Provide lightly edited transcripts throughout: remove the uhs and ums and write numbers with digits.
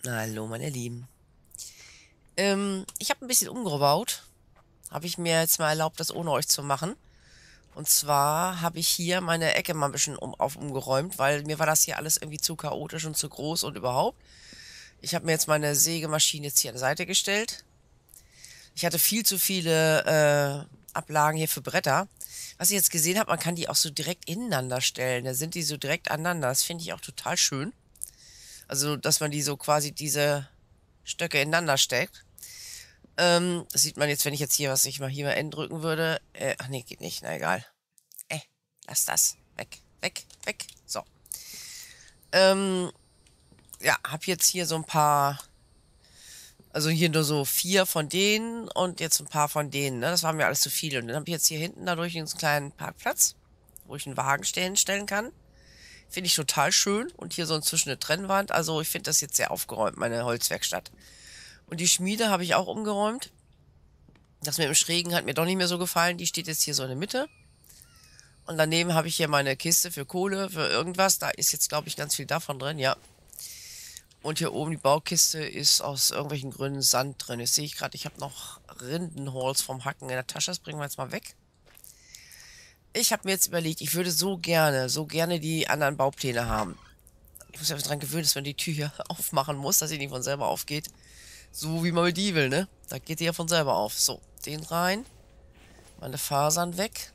Hallo, meine Lieben. Ich habe ein bisschen umgebaut. Habe ich mir jetzt mal erlaubt, das ohne euch zu machen. Und zwar habe ich hier meine Ecke mal ein bisschen umgeräumt, weil mir war das hier alles irgendwie zu chaotisch und zu groß und überhaupt. Ich habe mir jetzt meine Sägemaschine jetzt hier an die Seite gestellt. Ich hatte viel zu viele Ablagen hier für Bretter. Was ich jetzt gesehen habe, man kann die auch so direkt ineinander stellen. Da sind die so direkt aneinander. Das finde ich auch total schön. Also, dass man die so quasi diese Stöcke ineinander steckt. Das sieht man jetzt, wenn ich jetzt hier, was ich mal hier mal N drücken würde. Ach nee, geht nicht. Na egal. Äh, lass das. Weg, weg, weg. So. Ähm, ja, hab jetzt hier so ein paar, also hier nur so 4 von denen und jetzt ein paar von denen, ne? Das war mir alles zu viel. Und dann habe ich jetzt hier hinten dadurch einen kleinen Parkplatz, wo ich einen Wagen hinstellen kann. Finde ich total schön. Und hier so inzwischen eine Trennwand. Also ich finde das jetzt sehr aufgeräumt, meine Holzwerkstatt. Und die Schmiede habe ich auch umgeräumt. Das mit dem Schrägen hat mir doch nicht mehr so gefallen. Die steht jetzt hier so in der Mitte. Und daneben habe ich hier meine Kiste für Kohle, für irgendwas. Da ist jetzt, glaube ich, ganz viel davon drin, ja. Und hier oben die Baukiste ist aus irgendwelchen Gründen Sand drin. Jetzt sehe ich gerade, ich habe noch Rindenholz vom Hacken in der Tasche. Das bringen wir jetzt mal weg. Ich habe mir jetzt überlegt, ich würde so gerne die anderen Baupläne haben. Ich muss mich daran gewöhnen, dass man die Tür hier aufmachen muss, dass sie nicht von selber aufgeht. So wie Maldiven, ne? Da geht die ja von selber auf. So, den rein. Meine Fasern weg.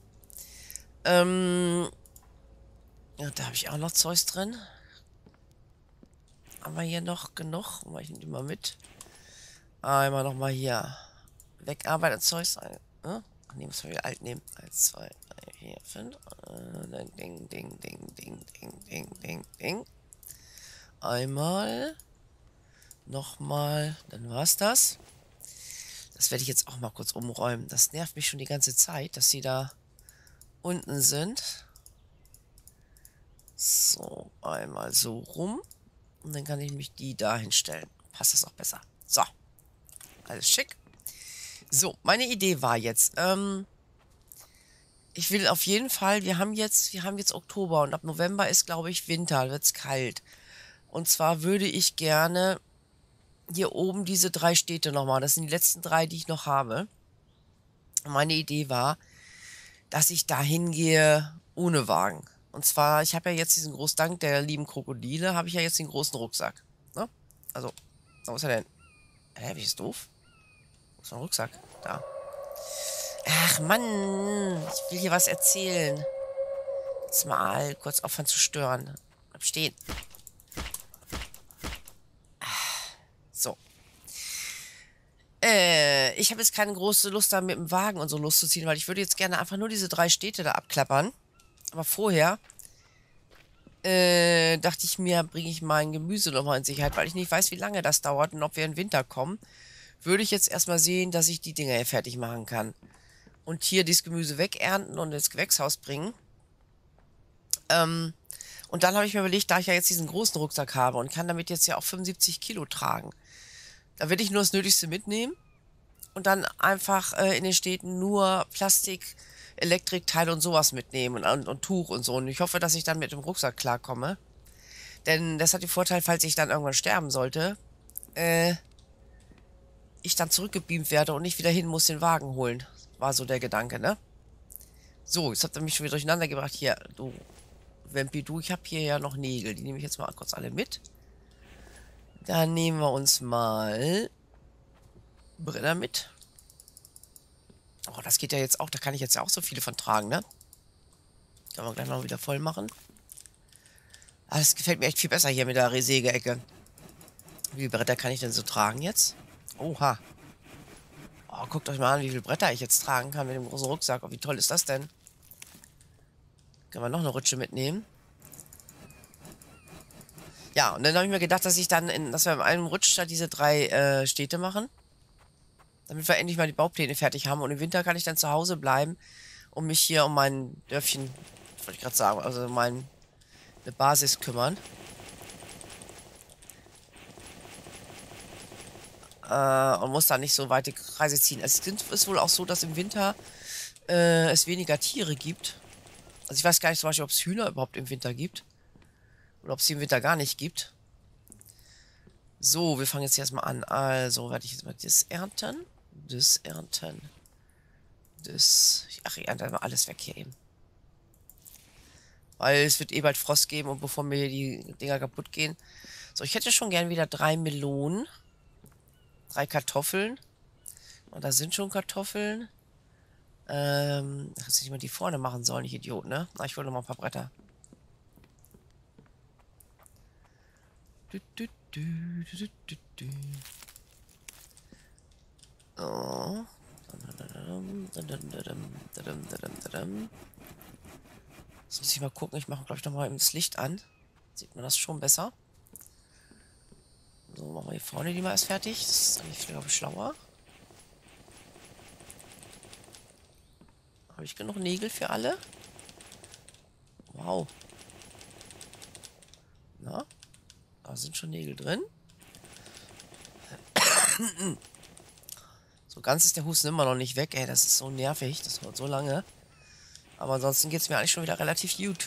Ja, da habe ich auch noch Zeugs drin. Haben wir hier noch genug? Mach ich die mal mit. Einmal nochmal hier. Wegarbeiten Zeugs. Ach nee, muss man wieder alt nehmen. 1, 2, 3, 4, 5. Ding, ding, ding, ding, ding, ding, ding, ding. Einmal. Nochmal. Dann war's das. Das werde ich jetzt auch mal kurz umräumen. Das nervt mich schon die ganze Zeit, dass sie da unten sind. So, einmal so rum. Und dann kann ich mich die da hinstellen. Passt das auch besser. So, alles schick. So, meine Idee war jetzt, ich will auf jeden Fall, wir haben jetzt Oktober und ab November ist, glaube ich, Winter, wird's kalt. Und zwar würde ich gerne hier oben diese 3 Städte nochmal, das sind die letzten 3, die ich noch habe. Meine Idee war, dass ich da hingehe ohne Wagen. Und zwar, ich habe ja jetzt diesen großen, dank der lieben Krokodile, habe ich ja jetzt den großen Rucksack. Ne? Also, wo ist er denn? Hä, wie ist doof? Wo ist mein Rucksack? Da. Ach Mann, ich will hier was erzählen. Jetzt mal kurz aufhören zu stören. Bleib stehen. So. Ich habe jetzt keine große Lust, da mit dem Wagen und so loszuziehen, weil ich würde jetzt gerne einfach nur diese 3 Städte da abklappern. Aber vorher dachte ich mir, bringe ich mein Gemüse nochmal in Sicherheit, weil ich nicht weiß, wie lange das dauert und ob wir in Winter kommen. Würde ich jetzt erstmal sehen, dass ich die Dinger hier fertig machen kann. Und hier dieses Gemüse wegernten und ins Gewächshaus bringen. Und dann habe ich mir überlegt, da ich ja jetzt diesen großen Rucksack habe und kann damit jetzt ja auch 75 Kilo tragen, da werde ich nur das Nötigste mitnehmen und dann einfach in den Städten nur Plastik, Elektrikteile und sowas mitnehmen und Tuch und so. Und ich hoffe, dass ich dann mit dem Rucksack klarkomme. Denn das hat den Vorteil, falls ich dann irgendwann sterben sollte, ich dann zurückgebeamt werde und nicht wieder hin muss den Wagen holen. War so der Gedanke, ne? So, jetzt habt ihr mich schon wieder durcheinander gebracht. Hier, du Vampi, du, ich habe hier ja noch Nägel. Die nehme ich jetzt mal kurz alle mit. Dann nehmen wir uns mal Brenner mit. Oh, das geht ja jetzt auch. Da kann ich jetzt ja auch so viele von tragen, ne? Kann man gleich noch wieder voll machen. Ah, das gefällt mir echt viel besser hier mit der Sägeecke. Wie viele Bretter kann ich denn so tragen jetzt? Oha. Oh, guckt euch mal an, wie viele Bretter ich jetzt tragen kann mit dem großen Rucksack. Oh, wie toll ist das denn? Können wir noch eine Rutsche mitnehmen? Ja, und dann habe ich mir gedacht, dass dass wir in einem Rutsch da diese 3 Städte machen. Damit wir endlich mal die Baupläne fertig haben. Und im Winter kann ich dann zu Hause bleiben und mich hier um mein Dörfchen, wollte ich gerade sagen, also eine Basis kümmern. Und muss da nicht so weite Kreise ziehen. Es ist wohl auch so, dass im Winter es weniger Tiere gibt. Also ich weiß gar nicht zum Beispiel, ob es Hühner überhaupt im Winter gibt. Oder ob es sie im Winter gar nicht gibt. So, wir fangen jetzt erstmal an. Also werde ich jetzt mal das ernten. Das ernten. Das. Ach, ich ernte mal alles weg hier eben. Weil es wird eh bald Frost geben und bevor mir hier die Dinger kaputt gehen. So, ich hätte schon gern wieder 3 Melonen. 3 Kartoffeln. Und da sind schon Kartoffeln. Hätte ich mal die vorne machen sollen, ich Idiot, ne? Na, ich wollte noch mal ein paar Bretter. Oh. Jetzt muss ich mal gucken. Ich mache, glaube ich, noch mal eben das Licht an. Sieht man das schon besser. So, machen wir hier vorne die mal erst fertig. Das ist eigentlich, glaube ich, schlauer. Habe ich genug Nägel für alle? Wow. Na, da sind schon Nägel drin. So ganz ist der Husten immer noch nicht weg. Ey, das ist so nervig. Das dauert so lange. Aber ansonsten geht es mir eigentlich schon wieder relativ gut.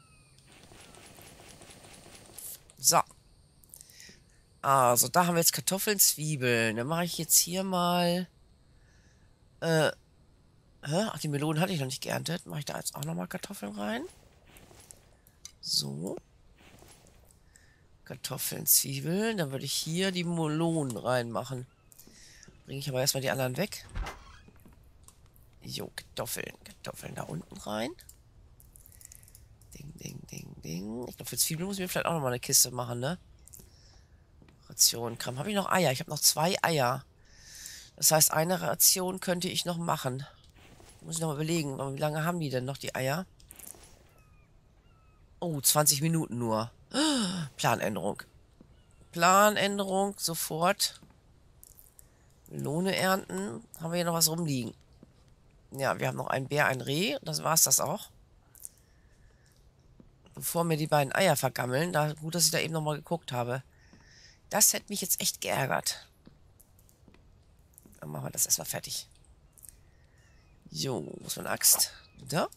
So. Also, da haben wir jetzt Kartoffeln, Zwiebeln. Dann mache ich jetzt hier mal... Ach, die Melonen hatte ich noch nicht geerntet. Mache ich da jetzt auch nochmal Kartoffeln rein. So. Kartoffeln, Zwiebeln. Dann würde ich hier die Melonen reinmachen. Bringe ich aber erstmal die anderen weg. Jo, Kartoffeln. Kartoffeln da unten rein. Ding, ding, ding, ding. Ich glaube, für Zwiebeln muss ich mir vielleicht auch nochmal eine Kiste machen, ne? Ration. Kram. Habe ich noch Eier? Ich habe noch 2 Eier. Das heißt, eine Ration könnte ich noch machen. Muss ich noch mal überlegen. Wie lange haben die denn noch, die Eier? Oh, 20 Minuten nur. Planänderung. Planänderung, sofort. Melone ernten. Haben wir hier noch was rumliegen? Ja, wir haben noch einen Bär, ein Reh. Das war's das auch. Bevor mir die beiden Eier vergammeln. Gut, dass ich da eben noch mal geguckt habe. Das hätte mich jetzt echt geärgert. Dann machen wir das erstmal fertig. Jo, muss man Axt. Da.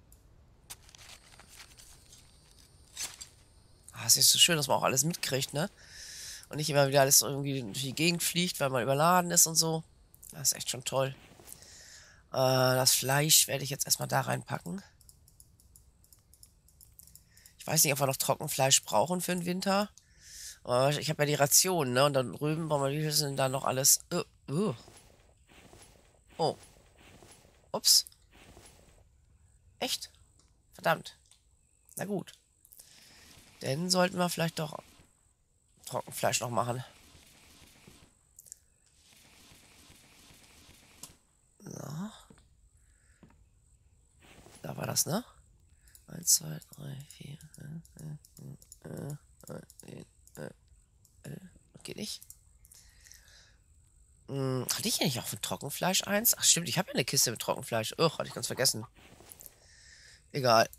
Es ist so schön, dass man auch alles mitkriegt, ne? Und nicht immer wieder alles irgendwie durch die Gegend fliegt, weil man überladen ist und so. Das ist echt schon toll. Das Fleisch werde ich jetzt erstmal da reinpacken. Ich weiß nicht, ob wir noch Trockenfleisch brauchen für den Winter. Aber ich habe ja die Ration, ne? Und dann drüben brauchen wir, wie viel sind da noch alles? Oh. Ups. Echt? Verdammt. Na gut. Dann sollten wir vielleicht doch Trockenfleisch noch machen. So. Da war das, ne? 1, 2, 3, 4. Geht nicht. Hatte ich hier nicht auch für Trockenfleisch eins? Ach stimmt, ich habe ja eine Kiste mit Trockenfleisch. Hatte ich ganz vergessen. Egal.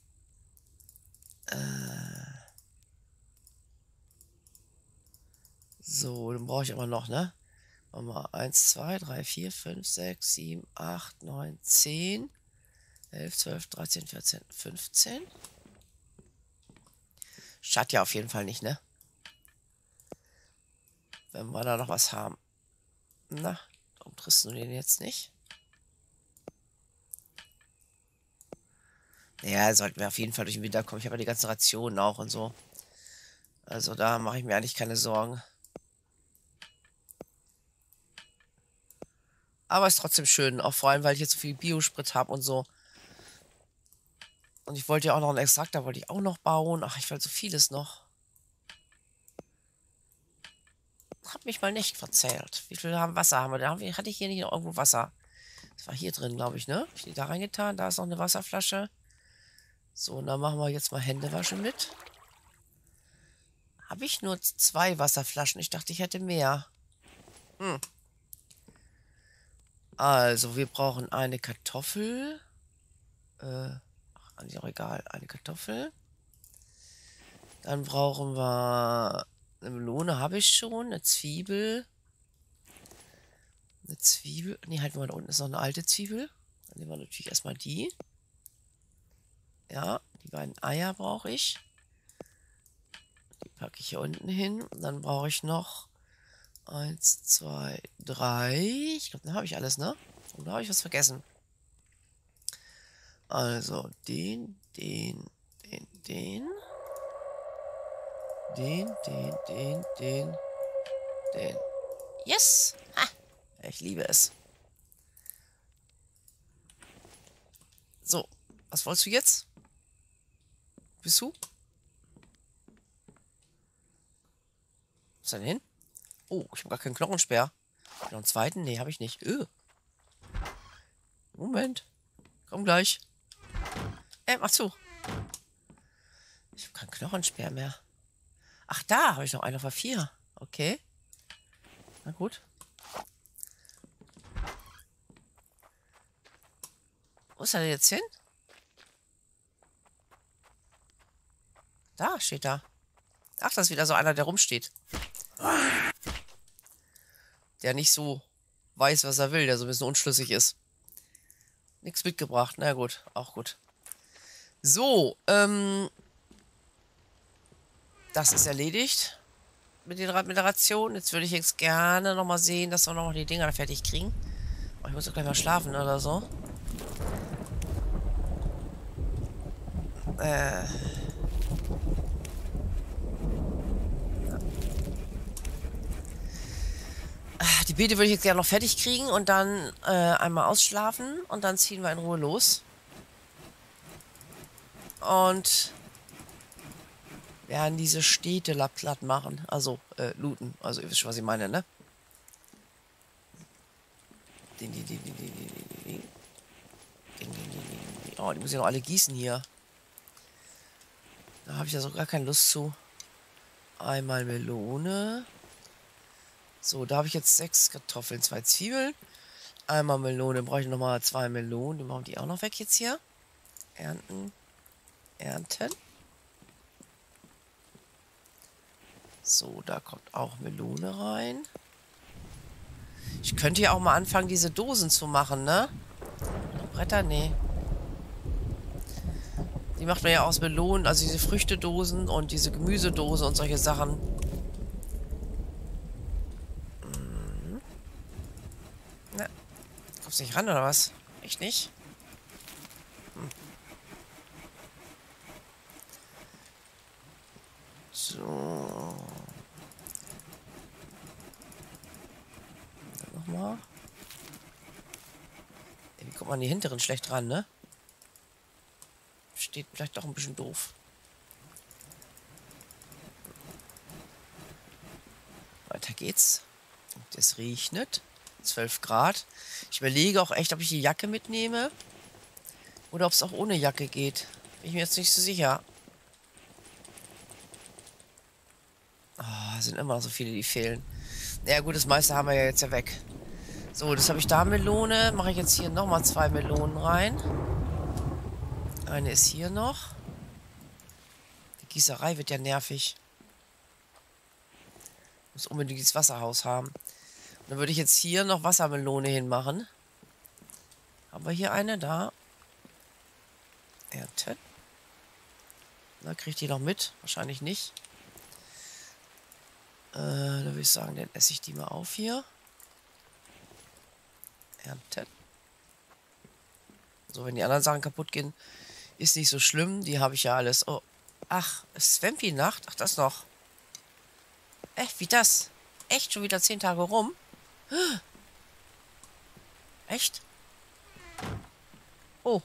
So, dann brauche ich aber noch, ne? Machen wir 1, 2, 3, 4, 5, 6, 7, 8, 9, 10, 11, 12, 13, 14, 15. Schadet ja auf jeden Fall nicht, ne? Wenn wir da noch was haben. Na, warum triffst du den jetzt nicht? Ja, sollten wir auf jeden Fall durch den Winter kommen. Ich habe ja die ganzen Rationen auch und so. Also da mache ich mir eigentlich keine Sorgen. Aber ist trotzdem schön, auch vor allem, weil ich jetzt so viel Biosprit habe und so. Und ich wollte ja auch noch einen Extraktor, wollte ich auch noch bauen. Ach, ich wollte so vieles noch. Hab mich mal nicht verzählt. Wie viel Wasser haben wir da? Hatte ich hier nicht noch irgendwo Wasser? Das war hier drin, glaube ich, ne? Hab ich die da reingetan? Da ist noch eine Wasserflasche. So, und dann machen wir jetzt mal Händewaschen mit. Habe ich nur 2 Wasserflaschen? Ich dachte, ich hätte mehr. Also, wir brauchen eine Kartoffel. Eigentlich auch egal. Eine Kartoffel. Dann brauchen wir eine Melone, habe ich schon. Eine Zwiebel. Eine Zwiebel. Ne, halt mal, da unten ist noch eine alte Zwiebel. Dann nehmen wir natürlich erstmal die. Ja, die beiden Eier brauche ich. Die packe ich hier unten hin. Und dann brauche ich noch 1, 2, 3. Ich glaube, dann habe ich alles, ne? Oder habe ich was vergessen? Also, den. Yes! Ha! Ich liebe es. So, was wolltest du jetzt? Bist du? Was ist denn hin? Oh, ich habe gar keinen Knochenspeer. Noch einen zweiten? Nee, habe ich nicht. Moment. Komm gleich. Mach zu. Ich habe keinen Knochenspeer mehr. Ach, da habe ich noch einen auf A4. Okay. Na gut. Wo ist er denn jetzt hin? Da steht er. Ach, das ist wieder so einer, der rumsteht. Der nicht so weiß, was er will, der so ein bisschen unschlüssig ist. Nichts mitgebracht. Na gut, auch gut. So, das ist erledigt mit der Ration. Jetzt würde ich jetzt gerne nochmal sehen, dass wir noch die Dinger fertig kriegen. Oh, ich muss doch gleich mal schlafen oder so. Die Beete würde ich jetzt gerne noch fertig kriegen und dann einmal ausschlafen und dann ziehen wir in Ruhe los. Und werden diese Städte platt machen. Also, looten. Also, ihr wisst schon, was ich meine, ne? Oh, die muss ich noch alle gießen hier. Da habe ich ja so gar keine Lust zu. Einmal Melone. So, da habe ich jetzt 6 Kartoffeln, 2 Zwiebeln. Einmal Melone, brauche ich nochmal 2 Melonen. Die machen die auch noch weg jetzt hier. Ernten. So, da kommt auch Melone rein. Ich könnte ja auch mal anfangen, diese Dosen zu machen, ne? Bretter? Nee. Die macht man ja aus Melonen, also diese Früchtedosen und diese Gemüsedosen und solche Sachen. Na, kommst du nicht ran, oder was? Echt nicht? So. Dann nochmal. Wie kommt man die hinteren schlecht ran, ne? Steht vielleicht doch ein bisschen doof. Weiter geht's. Und es regnet. 12 Grad. Ich überlege auch echt, ob ich die Jacke mitnehme. Oder ob es auch ohne Jacke geht. Bin ich mir jetzt nicht so sicher. Oh, sind immer noch so viele, die fehlen. Ja gut, das meiste haben wir ja jetzt ja weg. So, das habe ich da Melone. Mache ich jetzt hier nochmal 2 Melonen rein. Eine ist hier noch. Die Gießerei wird ja nervig. Muss unbedingt das Wasserhaus haben. Und dann würde ich jetzt hier noch Wassermelone hinmachen. Haben wir hier eine? Da. Ernten. Na, kriegt die noch mit? Wahrscheinlich nicht. Da würde ich sagen, dann esse ich die mal auf hier. Ernten. So, wenn die anderen Sachen kaputt gehen, ist nicht so schlimm. Die habe ich ja alles. Oh. Ach, ist Svampi-Nacht? Ach, das noch. Wie das? Echt? Schon wieder 10 Tage rum? Echt? Oh.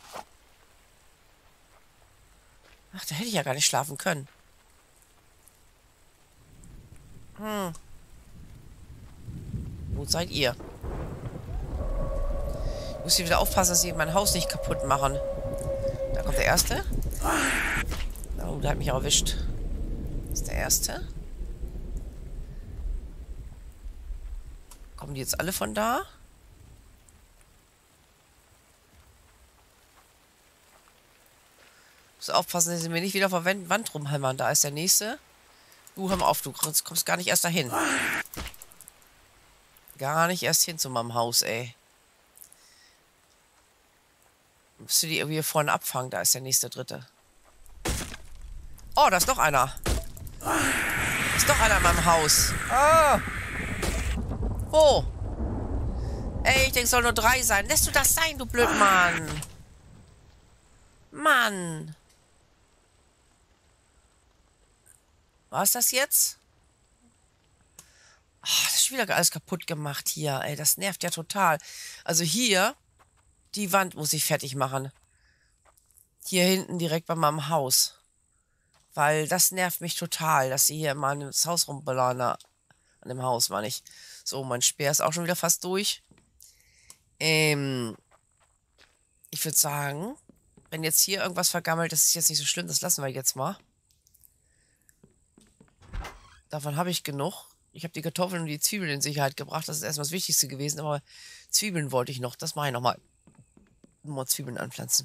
Ach, da hätte ich ja gar nicht schlafen können. Wo seid ihr? Ich muss hier wieder aufpassen, dass sie mein Haus nicht kaputt machen. Da kommt der erste. Oh, der hat mich auch erwischt. Das ist der erste. Kommen die jetzt alle von da? Muss aufpassen, dass sie mir nicht wieder vor der Wand rumhämmern. Da ist der nächste. Du, hör mal auf, du kommst gar nicht erst dahin. Gar nicht erst hin zu meinem Haus, ey. Musst du die irgendwie hier vorne abfangen? Da ist der nächste, dritte. Oh, da ist doch einer. Ist doch einer in meinem Haus. Oh. Wo? Ey, ich denke, es soll nur 3 sein. Lässt du das sein, du Blödmann? Mann. Was ist das jetzt? Ach, das ist wieder alles kaputt gemacht hier. Ey, das nervt ja total. Also hier, die Wand muss ich fertig machen. Hier hinten direkt bei meinem Haus. Weil das nervt mich total, dass sie hier immer an das Haus rumballern. An dem Haus, meine ich. So, mein Speer ist auch schon wieder fast durch. Ich würde sagen, wenn jetzt hier irgendwas vergammelt, das ist jetzt nicht so schlimm, das lassen wir jetzt mal. Davon habe ich genug. Ich habe die Kartoffeln und die Zwiebeln in Sicherheit gebracht. Das ist erstmal das Wichtigste gewesen. Aber Zwiebeln wollte ich noch. Das mache ich nochmal. Nur Zwiebeln anpflanzen.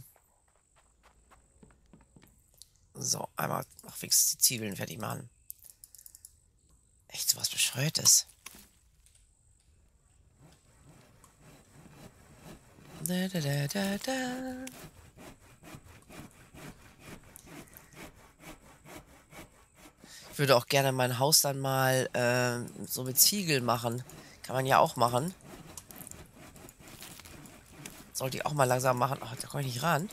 So, einmal noch fix die Zwiebeln fertig machen. Echt so was Bescheuertes. Da, da, da, da, da. Ich würde auch gerne mein Haus dann mal so mit Ziegel machen. Kann man ja auch machen. Sollte ich auch mal langsam machen. Ach, da komme ich nicht ran.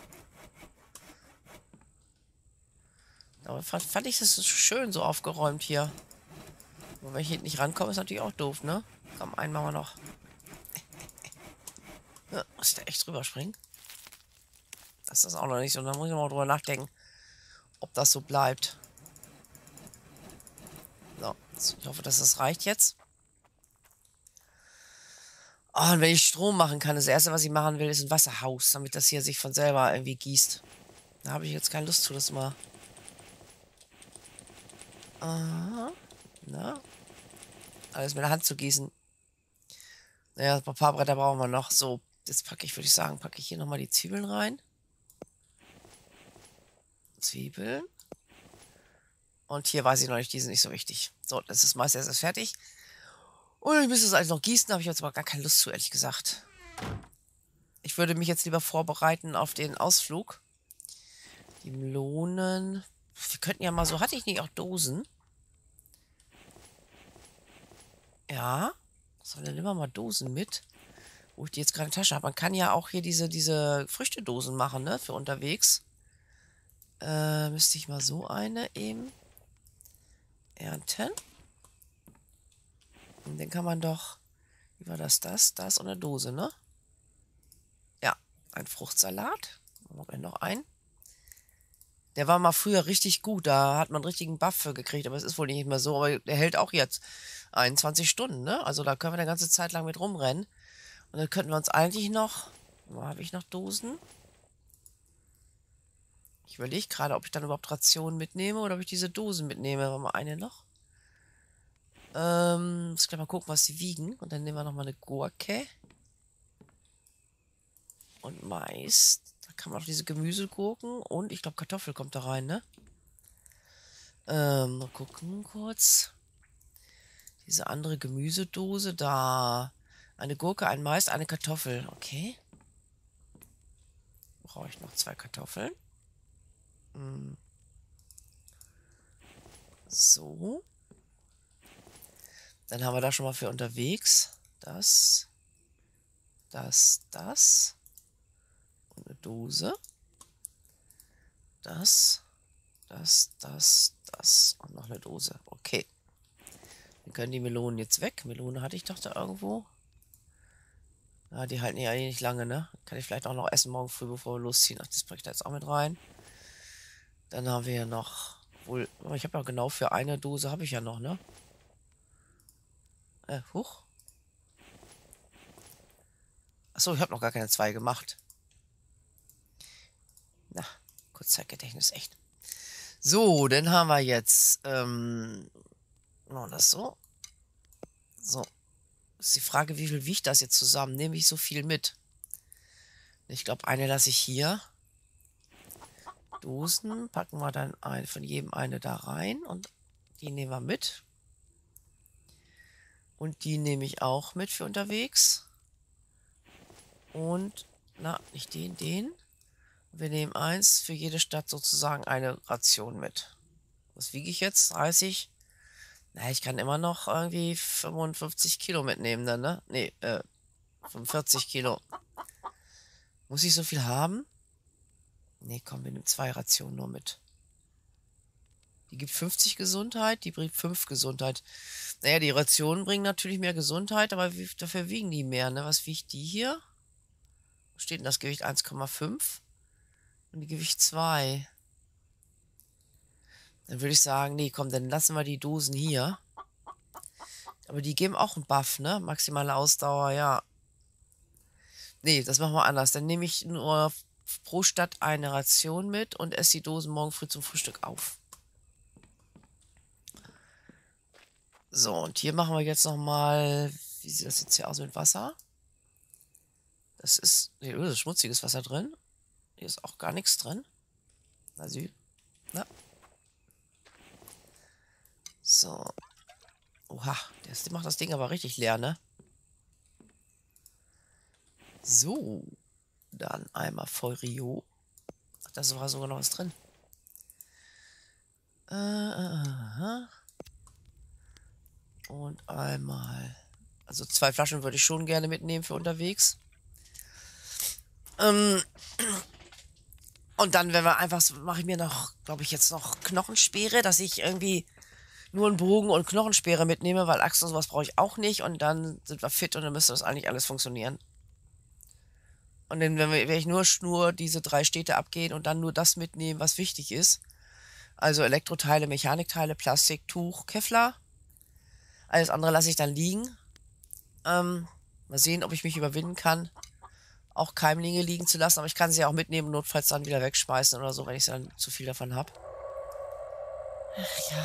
Aber fand ich das so schön so aufgeräumt hier. Und wenn ich hier nicht rankomme, ist natürlich auch doof, ne? Komm, einen machen wir noch. Ja, muss ich da echt drüber springen? Das ist das auch noch nicht so. Da muss ich mal drüber nachdenken, ob das so bleibt. So, ich hoffe, dass das reicht jetzt. Oh, und wenn ich Strom machen kann, das Erste, was ich machen will, ist ein Wasserhaus, damit das hier sich von selber irgendwie gießt. Da habe ich jetzt keine Lust zu, das mal. Aha. Na? Alles mit der Hand zu gießen. Naja, ein paar Bretter brauchen wir noch. So, jetzt würde ich sagen, packe ich hier nochmal die Zwiebeln rein. Zwiebeln. Und hier weiß ich noch nicht, die sind nicht so wichtig. So, das ist meist erst fertig. Und ich müsste es alles noch gießen, habe ich jetzt aber gar keine Lust zu, ehrlich gesagt. Ich würde mich jetzt lieber vorbereiten auf den Ausflug. Die Melonen. Wir könnten ja mal so, hatte ich nicht auch Dosen? Ja. So, dann nehmen wir mal Dosen mit. Wo ich die jetzt gerade in der Tasche habe. Man kann ja auch hier diese Früchtedosen machen, ne? Für unterwegs. Müsste ich mal so eine eben ernten. Und dann kann man doch. Wie war das? Das und eine Dose, ne? Ja, ein Fruchtsalat. Machen wir noch einen. Der war mal früher richtig gut. Da hat man einen richtigen Buff für gekriegt. Aber es ist wohl nicht mehr so. Aber der hält auch jetzt 21 Stunden, ne? Also da können wir eine ganze Zeit lang mit rumrennen. Und dann könnten wir uns eigentlich noch. Wo habe ich noch Dosen? Ich überlege gerade, ob ich dann überhaupt Rationen mitnehme oder ob ich diese Dosen mitnehme. Haben wir eine noch? Muss gleich mal gucken, was sie wiegen. Und dann nehmen wir nochmal eine Gurke. Und Mais. Da kann man auch diese Gemüsegurken. Und ich glaube, Kartoffel kommt da rein, ne? Mal gucken kurz. Diese andere Gemüsedose da. Eine Gurke, ein Mais, eine Kartoffel. Okay. Brauche ich noch 2 Kartoffeln. So. Dann haben wir da schon mal für unterwegs. Das. Und eine Dose. Das. Und noch eine Dose. Okay. Dann können die Melonen jetzt weg. Melone hatte ich doch da irgendwo. Ja, die halten ja eigentlich nicht lange, ne? Kann ich vielleicht auch noch essen morgen früh, bevor wir losziehen. Ach, das bringe ich da jetzt auch mit rein. Dann haben wir noch. Wohl, ich habe ja genau für eine Dose habe ich ja noch, ne? Huch. Achso, ich habe noch gar keine 2 gemacht. Na, Kurzzeitgedächtnis, echt. So, dann haben wir jetzt, machen wir das so. So. Ist die Frage, wie viel wiegt das jetzt zusammen? Nehme ich so viel mit? Ich glaube, eine lasse ich hier. Dosen packen wir dann von jedem eine da rein und die nehmen wir mit. Und die nehme ich auch mit für unterwegs. Und, na, nicht den. Wir nehmen eins für jede Stadt sozusagen eine Ration mit. Was wiege ich jetzt? 30, Na, ich kann immer noch irgendwie 55 Kilo mitnehmen dann, ne? Nee, 45 Kilo. Muss ich so viel haben? Nee, komm, wir nehmen 2 Rationen nur mit. Die gibt 50 Gesundheit, die bringt 5 Gesundheit. Naja, die Rationen bringen natürlich mehr Gesundheit, aber dafür wiegen die mehr, ne? Was wiegt die hier? Wo steht denn das Gewicht? 1,5 und die Gewicht 2. Dann würde ich sagen, nee, komm, dann lassen wir die Dosen hier. Aber die geben auch einen Buff, ne? Maximale Ausdauer, ja. Nee, das machen wir anders. Dann nehme ich nur pro Stadt eine Ration mit und esse die Dosen morgen früh zum Frühstück auf. So, und hier machen wir jetzt nochmal, wie sieht das jetzt hier aus mit Wasser? Das ist, hier ist schmutziges Wasser drin. Hier ist auch gar nichts drin. Na, na. So. Oha, der macht das Ding aber richtig leer, ne? So. Dann einmal voll Rio. Ach, da war sogar noch was drin. Und einmal. Also 2 Flaschen würde ich schon gerne mitnehmen für unterwegs. Und dann, wenn wir einfach, mache ich mir noch, glaube ich, jetzt noch Knochenspeere, dass ich irgendwie nur einen Bogen und Knochenspeere mitnehme, weil Axt und sowas brauche ich auch nicht. Und dann sind wir fit und dann müsste das eigentlich alles funktionieren. Und dann werde ich nur diese 3 Städte abgehen und dann nur das mitnehmen, was wichtig ist. Also Elektroteile, Mechanikteile, Plastik, Tuch, Kevlar. Alles andere lasse ich dann liegen. Mal sehen, ob ich mich überwinden kann, auch Keimlinge liegen zu lassen. Aber ich kann sie auch mitnehmen, notfalls dann wieder wegschmeißen oder so, wenn ich dann zu viel davon habe. Ach ja.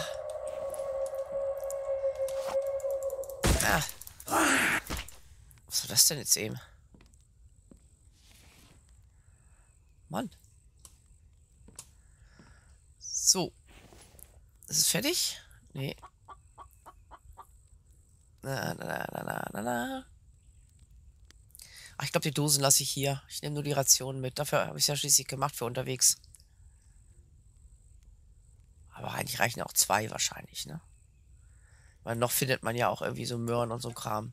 Ah. Was war das denn jetzt eben? Mann. So. Ist es fertig? Nee. Na. Ach, ich glaube, die Dosen lasse ich hier. Ich nehme nur die Rationen mit. Dafür habe ich es ja schließlich gemacht für unterwegs. Aber eigentlich reichen auch 2 wahrscheinlich, ne? Weil noch findet man ja auch irgendwie so Möhren und so Kram.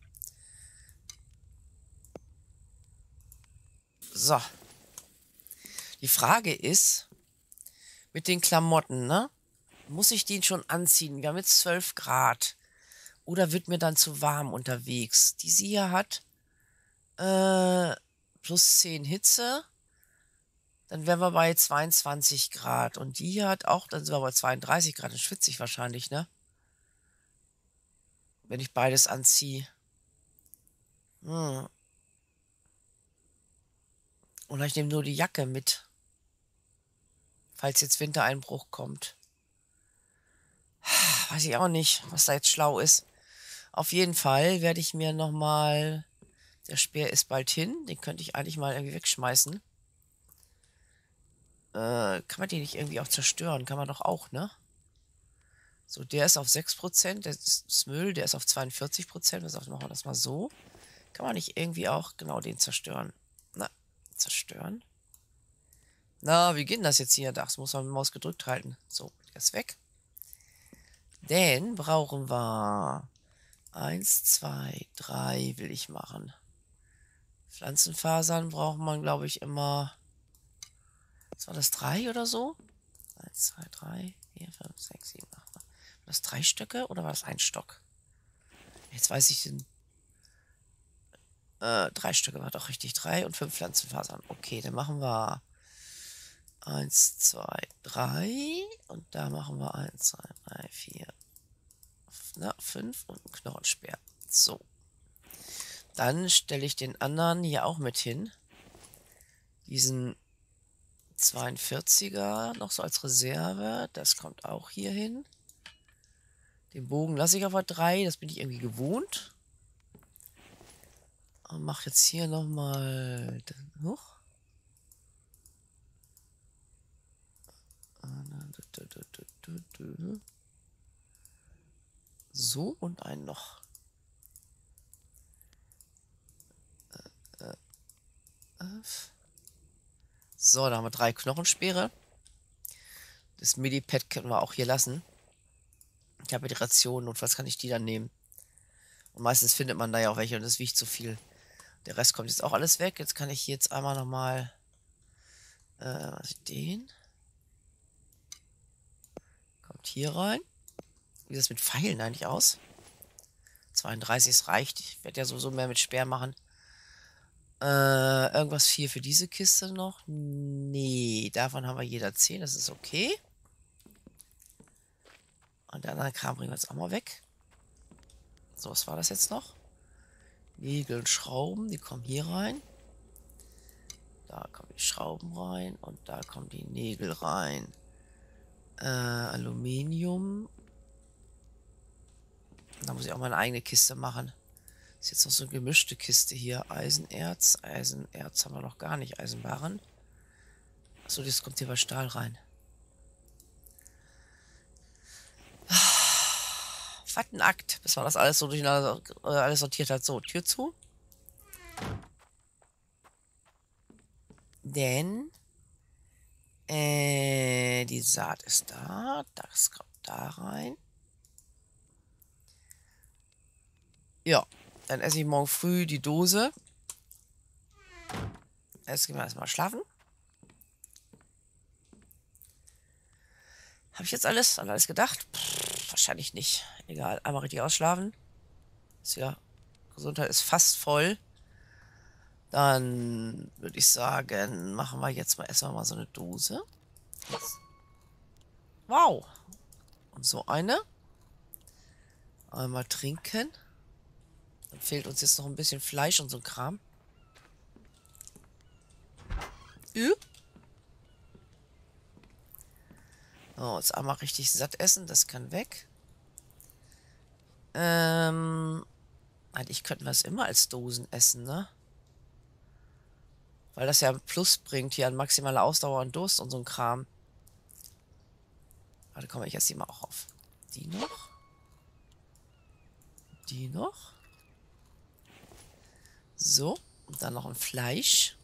So. Die Frage ist, mit den Klamotten, ne? Muss ich die schon anziehen? Wir haben jetzt 12 Grad. Oder wird mir dann zu warm unterwegs? Die sie hier hat plus 10 Hitze. Dann wären wir bei 22 Grad. Und die hier hat auch, dann sind wir bei 32 Grad. Dann schwitze ich wahrscheinlich, ne? Wenn ich beides anziehe. Oder ich nehme nur die Jacke mit. Falls jetzt Wintereinbruch kommt. Weiß ich auch nicht, was da jetzt schlau ist. Auf jeden Fall werde ich mir nochmal... Der Speer ist bald hin. Den könnte ich eigentlich mal irgendwie wegschmeißen. Kann man den nicht irgendwie auch zerstören? Kann man doch auch, ne? So, der ist auf 6%. Der ist Müll. Der ist auf 42%. Machen wir das mal so. Kann man nicht irgendwie auch genau den zerstören? Na, zerstören. Na, wie geht denn das jetzt hier? Das muss man mit der Maus gedrückt halten. So, der ist weg. Dann brauchen wir 1, 2, 3 will ich machen. Pflanzenfasern braucht man, glaube ich, immer... Was war das, 3 oder so? 1, 2, 3, 4, 5, 6, 7, 8. War das 3 Stöcke oder war das 1 Stock? Jetzt weiß ich den... 3 Stücke war doch richtig. 3 und 5 Pflanzenfasern. Okay, dann machen wir 1, 2, 3. Und da machen wir 1, 2, 3, 4, 5 und einen Knochenspeer. So. Dann stelle ich den anderen hier auch mit hin. Diesen 42er noch so als Reserve. Das kommt auch hier hin. Den Bogen lasse ich auf 3. Das bin ich irgendwie gewohnt. Und mache jetzt hier nochmal hoch. So und einen noch. So, da haben wir 3 Knochenspeere. Das Midi-Pad können wir auch hier lassen. Ich habe die Rationen, notfalls kann ich die dann nehmen. Und meistens findet man da ja auch welche und es wiegt zu viel. Der Rest kommt jetzt auch alles weg. Jetzt kann ich hier jetzt einmal nochmal... was ist den? Kommt hier rein. Wie sieht das mit Pfeilen eigentlich aus? 32, es reicht. Ich werde ja sowieso mehr mit Speer machen. Irgendwas 4 für diese Kiste noch? Nee, davon haben wir jeder 10. Das ist okay. Und der andere Kram bringen wir jetzt auch mal weg. So, was war das jetzt noch? Nägel und Schrauben, die kommen hier rein. Da kommen die Schrauben rein und da kommen die Nägel rein. Aluminium. Da muss ich auch meine eigene Kiste machen. Ist jetzt noch so eine gemischte Kiste hier. Eisenerz. Eisenerz haben wir noch gar nicht. Eisenbarren. Achso, das kommt hier bei Stahl rein. Was ein Akt, bis man das alles so durcheinander alles sortiert hat. So, Tür zu. Denn die Saat ist da. Das kommt da rein. Ja, dann esse ich morgen früh die Dose. Jetzt gehen wir erstmal schlafen. Habe ich jetzt alles an alles gedacht? Pff, wahrscheinlich nicht. Egal, einmal richtig ausschlafen. Ist ja, Gesundheit ist fast voll. Dann würde ich sagen, machen wir jetzt mal erstmal mal so eine Dose. Jetzt. Wow. Und so eine. Einmal trinken. Dann fehlt uns jetzt noch ein bisschen Fleisch und so ein Kram. So, jetzt einmal richtig satt essen. Das kann weg. Eigentlich könnten wir es immer als Dosen essen, ne? Weil das ja ein Plus bringt hier an maximaler Ausdauer und Durst und so ein Kram. Warte, komm, ich esse die mal auch auf. Die noch. Die noch. So, und dann noch ein Fleisch.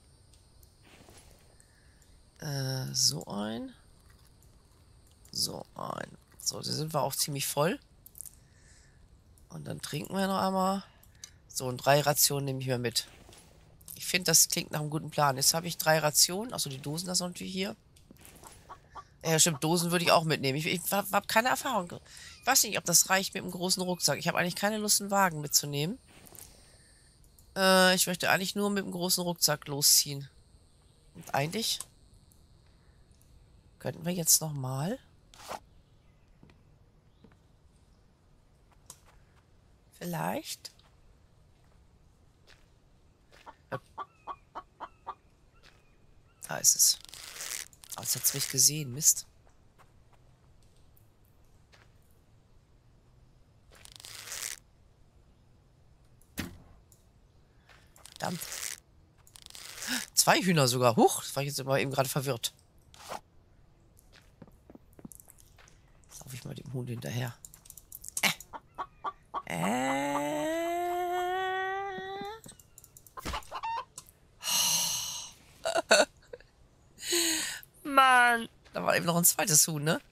So ein. So ein. So, da sind wir auch ziemlich voll. Und dann trinken wir noch einmal. So, und 3 Rationen nehme ich mir mit. Ich finde, das klingt nach einem guten Plan. Jetzt habe ich 3 Rationen. Achso, die Dosen, das sind natürlich hier. Ja, stimmt, Dosen würde ich auch mitnehmen. Ich habe keine Erfahrung. Ich weiß nicht, ob das reicht mit einem großen Rucksack. Ich habe eigentlich keine Lust, einen Wagen mitzunehmen. Ich möchte eigentlich nur mit einem großen Rucksack losziehen. Und eigentlich könnten wir jetzt nochmal. Vielleicht. Da ist es. Oh, jetzt hat es mich gesehen. Mist. Verdammt. 2 Hühner sogar. Huch, das war ich jetzt immer eben gerade verwirrt. Jetzt laufe ich mal dem Huhn hinterher. Mann. Da war eben noch ein zweites Huhn, ne?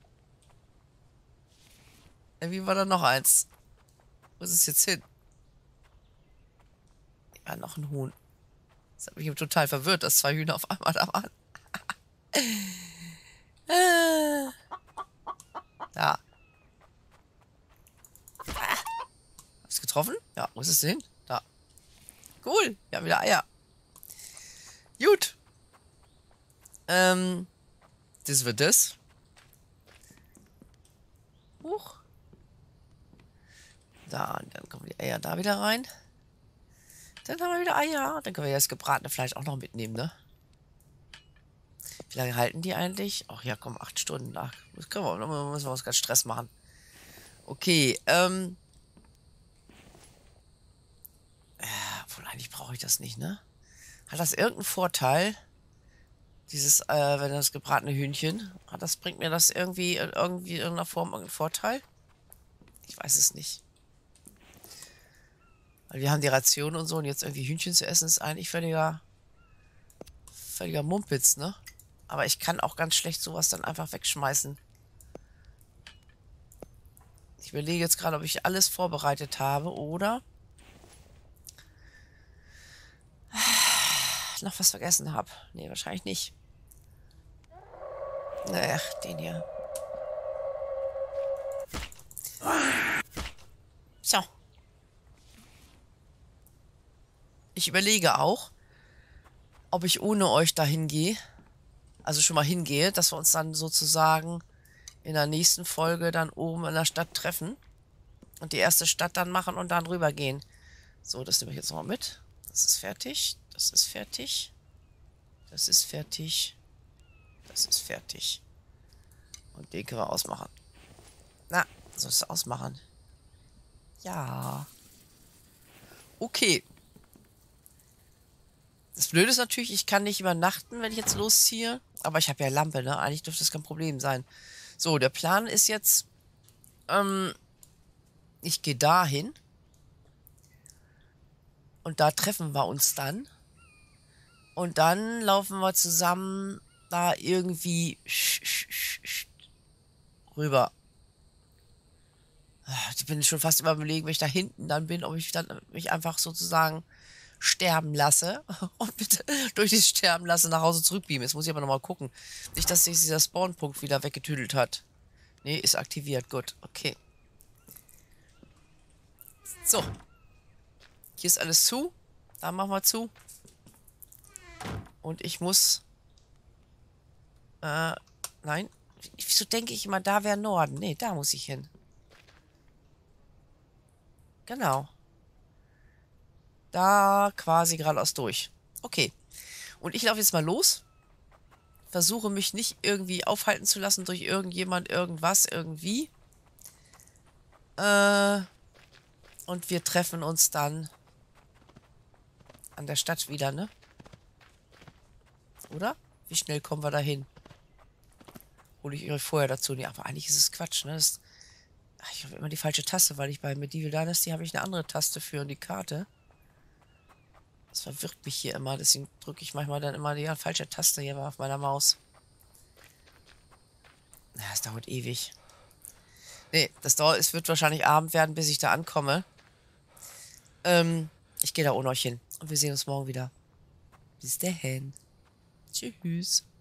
Wie war da noch eins? Wo ist es jetzt hin? Ja, noch ein Huhn. Das hat mich eben total verwirrt, dass 2 Hühner auf einmal da waren. Da. Hast du getroffen? Ja, wo ist es hin? Da. Cool. Ja, wieder Eier. Gut. Das wird das. Huch. Da, und dann kommen die Eier da wieder rein. Dann haben wir wieder Eier. Dann können wir das gebratene Fleisch auch noch mitnehmen, ne? Wie lange halten die eigentlich? Ach ja, komm, 8 Stunden. Ach, das können wir, müssen wir uns ganz Stress machen. Okay, obwohl eigentlich brauche ich das nicht, ne? Hat das irgendeinen Vorteil? Dieses, wenn das gebratene Hühnchen, bringt mir das irgendwie in irgendeiner Form irgendeinen Vorteil? Ich weiß es nicht. Weil wir haben die Ration und so und jetzt irgendwie Hühnchen zu essen ist eigentlich völliger Mumpitz, ne? Aber ich kann auch ganz schlecht sowas dann einfach wegschmeißen. Ich überlege jetzt gerade, ob ich alles vorbereitet habe oder noch was vergessen habe. Nee, wahrscheinlich nicht. Ach, den hier. So. Ich überlege auch, ob ich ohne euch dahin gehe. Also schon mal hingehe, dass wir uns dann sozusagen in der nächsten Folge dann oben in der Stadt treffen. Und die erste Stadt dann machen und dann rübergehen. So, das nehme ich jetzt nochmal mit. Das ist fertig. Das ist fertig. Das ist fertig. Das ist fertig. Und den können wir ausmachen. Na, sollst du ausmachen? Ja. Okay. Das Blöde ist natürlich, ich kann nicht übernachten, wenn ich jetzt losziehe. Aber ich habe ja Lampe, ne? Eigentlich dürfte das kein Problem sein. So, der Plan ist jetzt, ich gehe dahin. Und da treffen wir uns dann. Und dann laufen wir zusammen da irgendwie rüber. Ich bin schon fast überlegen, wenn ich da hinten dann bin, ob ich dann mich einfach sozusagen sterben lasse und bitte durch das Sterben lasse nach Hause zurückbeamen. Jetzt muss ich aber nochmal gucken. Nicht, dass sich dieser Spawnpunkt wieder weggetüdelt hat. Nee, ist aktiviert. Gut, okay. So. Hier ist alles zu. Da machen wir zu. Und ich muss... nein. Wieso denke ich immer, da wäre Norden? Nee, da muss ich hin. Genau. Da quasi geradeaus durch. Okay. Und ich laufe jetzt mal los. Versuche mich nicht irgendwie aufhalten zu lassen durch irgendjemand, irgendwas, irgendwie. Und wir treffen uns dann an der Stadt wieder, ne? Oder? Wie schnell kommen wir da hin? Hole ich euch vorher dazu? Nee, aber eigentlich ist es Quatsch, ne? Ich habe immer die falsche Taste, weil ich bei Medieval Dynasty habe ich eine andere Taste für die Karte. Das verwirrt mich hier immer, deswegen drücke ich manchmal dann immer die falsche Taste hier auf meiner Maus. Ja, es dauert ewig. Nee, es wird wahrscheinlich Abend werden, bis ich da ankomme. Ich gehe da ohne euch hin. Und wir sehen uns morgen wieder. Bis dahin. Tschüss.